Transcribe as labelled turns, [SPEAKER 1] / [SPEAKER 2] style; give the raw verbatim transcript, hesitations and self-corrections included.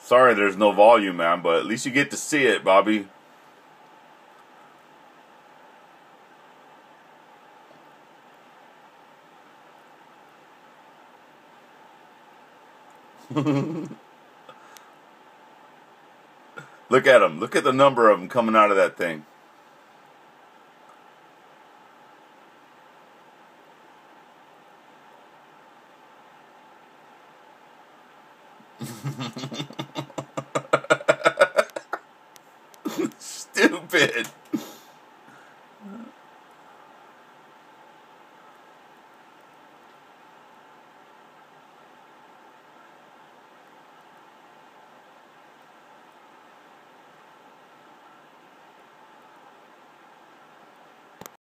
[SPEAKER 1] Sorry there's no volume, man, but at least you get to see it, Bobby. Look at them. Look at the number of them coming out of that thing. Stupid.